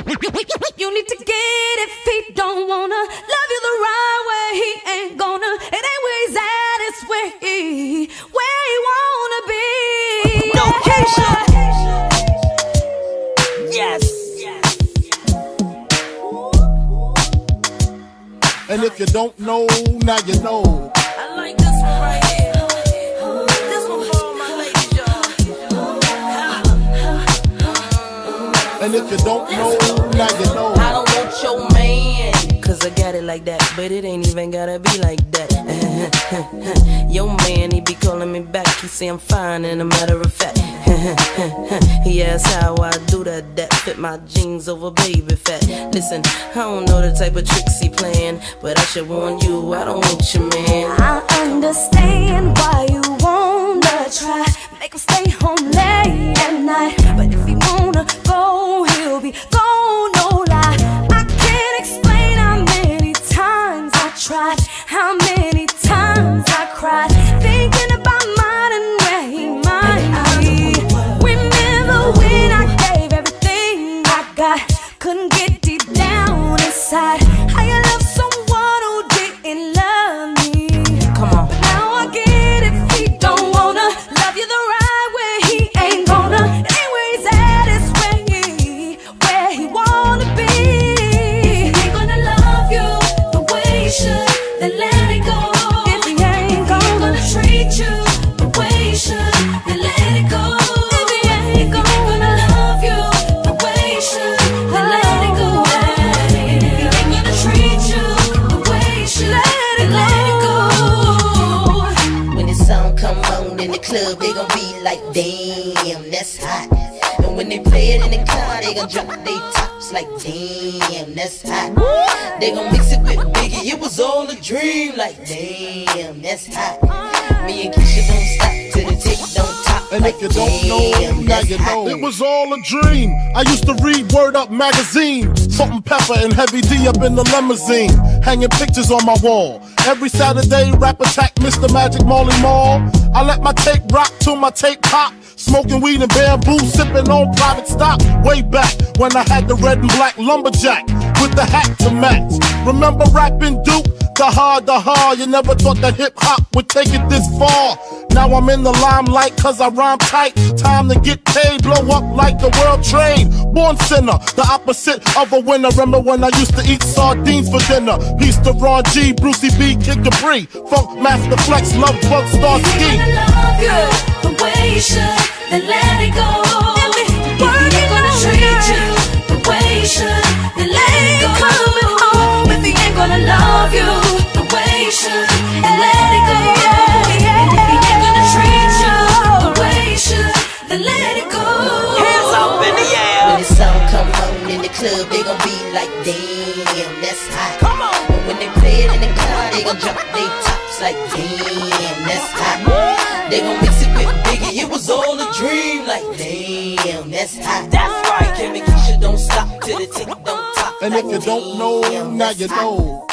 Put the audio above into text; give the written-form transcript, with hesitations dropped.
You need to get it if he don't wanna love you the right way. He ain't gonna. It ain't where he's at, it's where he wanna be. No, Keisha. Yes. And if you don't know, now you know. I like this one right here. This one for all my ladies, y'all. And if you don't know, now you know. I don't want your man, cause I got it like that, but it ain't even gotta be like that. Your man, he be calling me back, he say I'm fine, and a matter of fact, he asks how I do that fit my jeans over baby fat. Listen, I don't know the type of tricks he playing, but I should warn you, I don't want your man. I understand why you wanna try, make him stay home late at night, but if he wanna go, he'll be gone, no lie. I can't explain how many times I tried, how many times I cried, thinking about mine and where he might be. Remember when I gave everything I got, couldn't get deep down inside. How you love someone who didn't love me? Come on. But now I get it if he don't wanna love you the right way. He ain't gonna. It ain't where he's at, it's where he wanna be. If he ain't gonna love you the way he should, then let it go. If he ain't gonna treat you the way he should, then let it go. If he ain't gonna love you the way he should, then let it go. If he ain't gonna treat you the way he should, then let it go. When the song come on in the club, they gon' be like, damn, that's hot. And when they play it in the car, they gon' drop their tops like, damn, that's hot. They gon' mix it with Biggie, it was all a dream, like, damn, that's hot. Me and Keisha don't stop till the tick don't top. And if you don't know, now you know. It was all a dream. I used to read Word Up magazine. Salt and Pepper and Heavy D up in the limousine, hanging pictures on my wall. Every Saturday, Rap Attack, Mr. Magic, Marley Marl. I let my tape rock till my tape pop. Smoking weed and bamboo, sipping on private stock. Way back when I had the red and black lumberjack with the hat to match. Remember rapping Duke? The hard, you never thought that hip-hop would take it this far. Now I'm in the limelight cause I rhyme tight. Time to get paid, blow up like the world trade. Born sinner, the opposite of a winner. Remember when I used to eat sardines for dinner? Peace to Ron G, Brucey B, Kid Capri, Funk Master Flex, Love Bug, Star Ski. If he ain't gonna love you the way he should, then let it go. If he ain't gonna treat you the way he should, then let it go. Coming home if he ain't gonna love you the way he should, then let it go. And if he ain't gonna treat you the way he should, then let it go. Hands up in the air. When the song come on in the club, they gon' be like, damn, that's hot. Come on. But when they play it in the car, they gon' drop their tops like, damn, that's hot. They gon' mix it with Biggie, it was all a dream, like, damn, that's hot. That's right. Kim and Keisha don't stop till the tick don't top. And if you don't know, now you know.